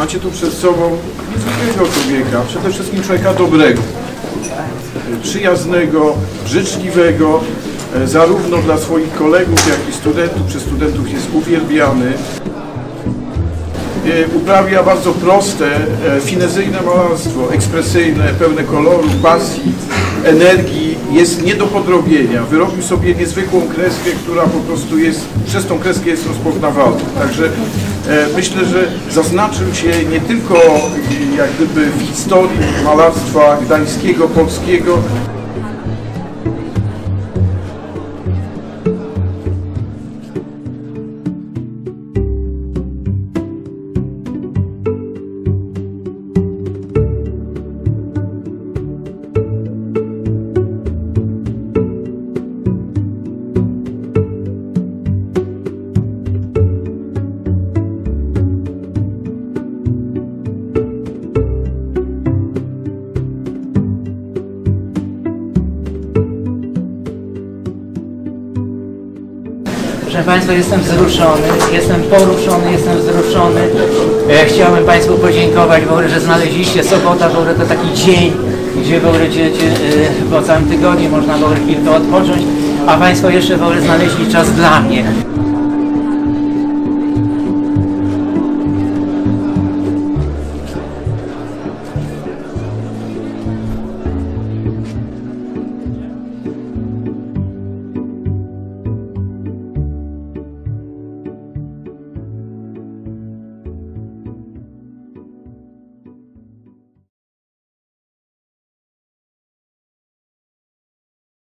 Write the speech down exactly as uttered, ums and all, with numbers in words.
Macie tu przed sobą niezwykłego człowieka, przede wszystkim człowieka dobrego, przyjaznego, życzliwego, zarówno dla swoich kolegów, jak i studentów. Przez studentów jest uwielbiany. Uprawia bardzo proste, finezyjne malarstwo, ekspresyjne, pełne koloru, pasji, energii, jest nie do podrobienia. Wyrobił sobie niezwykłą kreskę, która po prostu jest, przez tą kreskę jest rozpoznawalna. Także e, myślę, że zaznaczył się nie tylko jak gdyby w historii malarstwa gdańskiego, polskiego. Proszę Państwa, jestem wzruszony, jestem poruszony, jestem wzruszony. E, chciałbym Państwu podziękować, bo że znaleźliście sobota, bo to taki dzień, gdzie w ogóle gdzie, gdzie, e, po całym tygodniu można było chwilkę odpocząć, a Państwo jeszcze w ogóle znaleźli czas dla mnie.